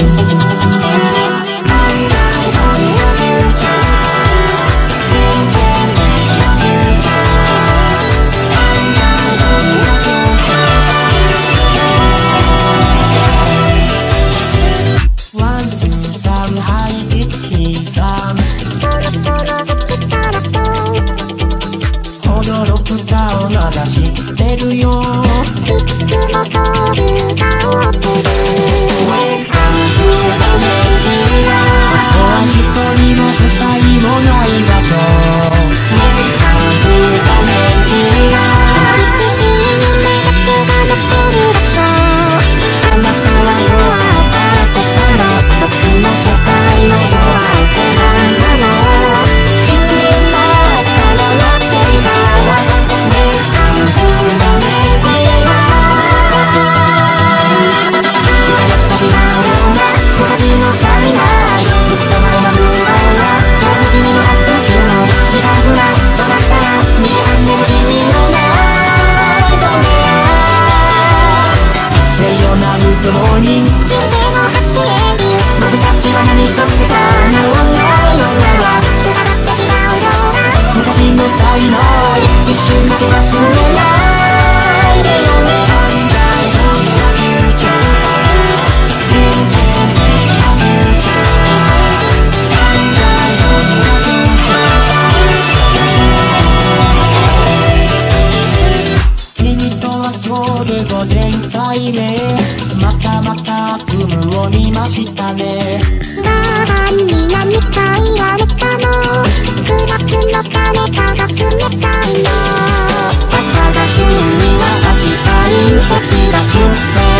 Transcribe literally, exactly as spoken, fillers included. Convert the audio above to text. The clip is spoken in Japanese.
てるよ。いつもそういう顔をする。ここは一人も二人もない場所。美しい夢だけが残る場所。あなたはドアを開けたの。僕の世界のドアって何なの。じゅうねんまえから待っていたわ。人生のハッピーエンディング。僕たちは何一つ変わらないような。くだらってしまうような昔のスタイルない一瞬だけ忘れないでよね。君とは今日でごぜんかいめ。またまた悪夢を見ましたね。母に何か言われたの。クラスの誰かが冷たいの。パパが急に渡した隕石が降って